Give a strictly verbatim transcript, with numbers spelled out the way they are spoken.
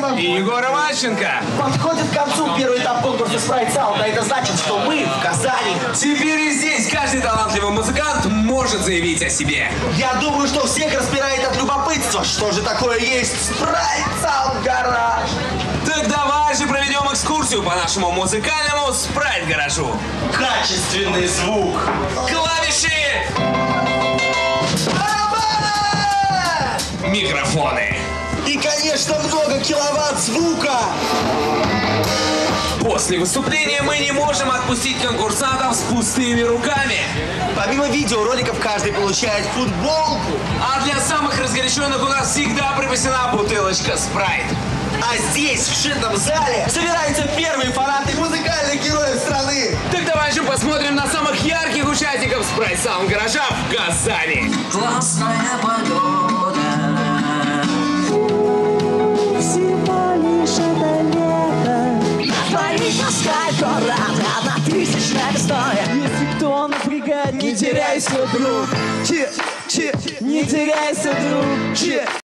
Максимом и Егором Ащенко. подходит к концу первый этап конкурса Sprite Sound, а это значит, что мы в Казани. Теперь и здесь каждый талантливый музыкант может заявить о себе. Я думаю, что всех распирает от любопытства, что же такое есть Sprite Sound Garage. Так давай же проведем экскурсию по нашему музыкальному спрайт-гаражу. Качественный звук. Клавиши! Барабаны! Микрофоны. И, конечно, много киловатт звука. После выступления мы не можем отпустить конкурсантов с пустыми руками. Помимо видеороликов, каждый получает футболку. А для самых разгоряченных у нас всегда припасена бутылочка спрайт. А здесь, в шитом зале, собираются первые фанаты музыкальных героев страны. Так давай же посмотрим на самых ярких участников Sprite Sound гаража в Казани. Классная погода. Всего лишь это лето. Творить таскать город, одна тысячная история. Если кто напрягает, не теряйся, друг. Че, че, не теряйся, друг. Че.